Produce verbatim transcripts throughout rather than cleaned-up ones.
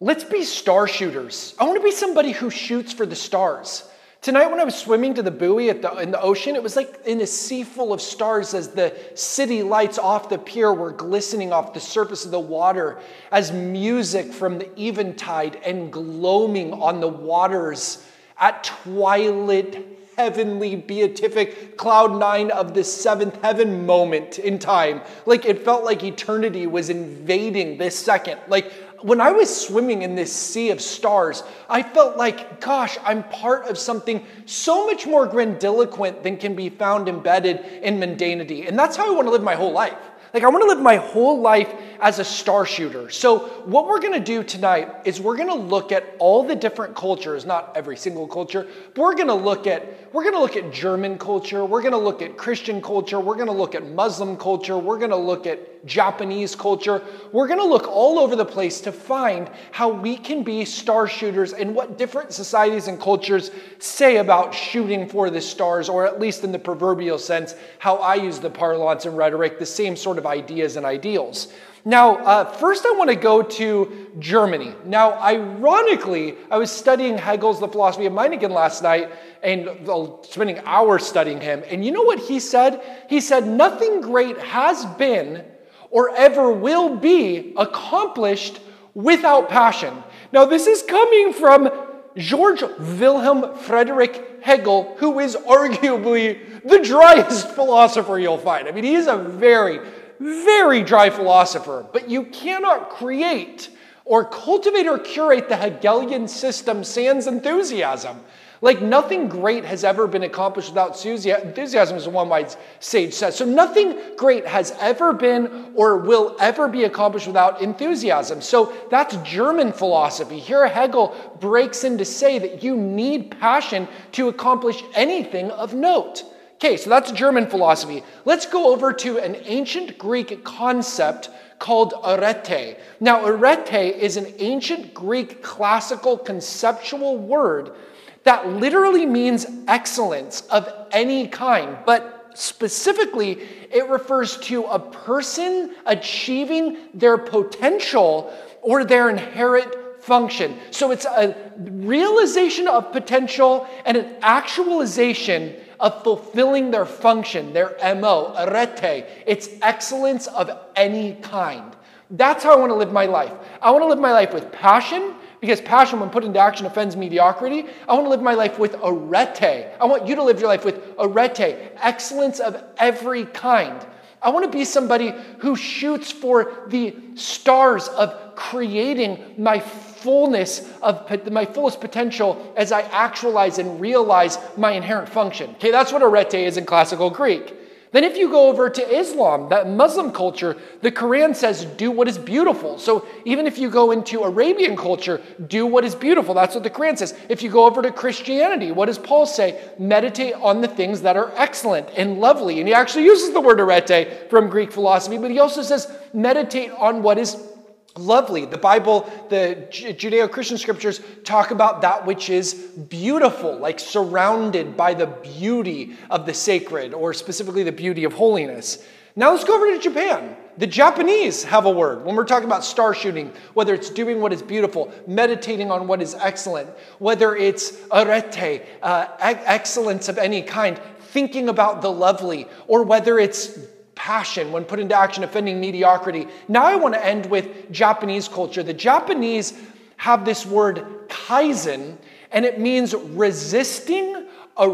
Let's be star shooters. I want to be somebody who shoots for the stars. Tonight when I was swimming to the buoy at the, in the ocean, it was like in a sea full of stars as the city lights off the pier were glistening off the surface of the water, as music from the eventide and gloaming on the waters at twilight, heavenly, beatific, cloud nine of the seventh heaven moment in time. Like it felt like eternity was invading this second. Like when I was swimming in this sea of stars, I felt like, gosh, I'm part of something so much more grandiloquent than can be found embedded in mundanity. And that's how I want to live my whole life. Like I want to live my whole life as a star shooter. So what we're going to do tonight is we're going to look at all the different cultures, not every single culture, but we're going to look at, we're going to look at German culture. We're going to look at Christian culture. We're going to look at Muslim culture. We're going to look at Japanese culture. We're going to look all over the place to find how we can be star shooters and what different societies and cultures say about shooting for the stars, or at least in the proverbial sense, how I use the parlance and rhetoric, the same sort of ideas and ideals. Now, uh, first I want to go to Germany. Now, ironically, I was studying Hegel's The Philosophy of Mind again last night, and uh, spending hours studying him. And you know what he said? He said, nothing great has been or ever will be accomplished without passion. Now, this is coming from George Wilhelm Friedrich Hegel, who is arguably the driest philosopher you'll find. I mean, he's a very, very dry philosopher, but you cannot create or cultivate or curate the Hegelian system sans enthusiasm. Like nothing great has ever been accomplished without enthusiasm, is what one wise sage says. So nothing great has ever been or will ever be accomplished without enthusiasm. So that's German philosophy. Here Hegel breaks in to say that you need passion to accomplish anything of note. Okay, so that's German philosophy. Let's go over to an ancient Greek concept called arete. Now, arete is an ancient Greek classical conceptual word that literally means excellence of any kind, but specifically, it refers to a person achieving their potential or their inherent function. So it's a realization of potential and an actualization of fulfilling their function, their M O, arete. It's excellence of any kind. That's how I want to live my life. I want to live my life with passion, because passion, when put into action, offends mediocrity. I want to live my life with arete. I want you to live your life with arete, excellence of every kind. I want to be somebody who shoots for the stars of creating my fullness of my fullest potential as I actualize and realize my inherent function. Okay, that's what arete is in classical Greek. Then if you go over to Islam, that Muslim culture, the Quran says, do what is beautiful. So even if you go into Arabian culture, do what is beautiful. That's what the Quran says. If you go over to Christianity, what does Paul say? Meditate on the things that are excellent and lovely. And he actually uses the word arete from Greek philosophy, but he also says, meditate on what is lovely. The Bible, the Judeo-Christian scriptures talk about that which is beautiful, like surrounded by the beauty of the sacred, or specifically the beauty of holiness. Now let's go over to Japan. The Japanese have a word when we're talking about star shooting, whether it's doing what is beautiful, meditating on what is excellent, whether it's arete, uh, excellence of any kind, thinking about the lovely, or whether it's passion when put into action, offending mediocrity. Now I want to end with Japanese culture. The Japanese have this word kaizen, and it means resisting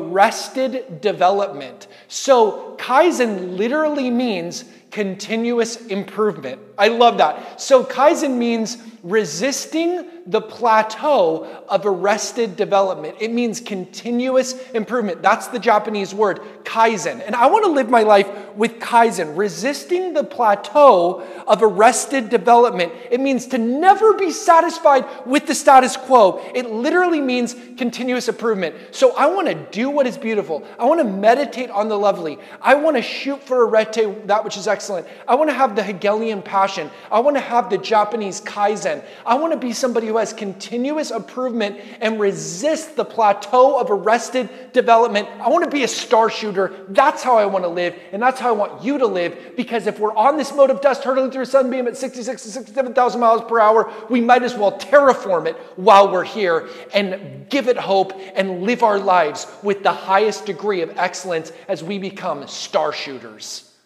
arrested development. So kaizen literally means continuous improvement. I love that. So kaizen means resisting the plateau of arrested development. It means continuous improvement. That's the Japanese word, kaizen. And I want to live my life with kaizen, resisting the plateau of arrested development. It means to never be satisfied with the status quo. It literally means continuous improvement. So I want to do what is beautiful. I want to meditate on the lovely. I want to shoot for arete, that which is excellent. I want to have the Hegelian passion passion. I want to have the Japanese Kaizen. I want to be somebody who has continuous improvement and resist the plateau of arrested development. I want to be a star shooter. That's how I want to live, and that's how I want you to live, because if we're on this mode of dust hurtling through a sunbeam at sixty-six to sixty-seven thousand miles per hour, we might as well terraform it while we're here and give it hope and live our lives with the highest degree of excellence as we become star shooters.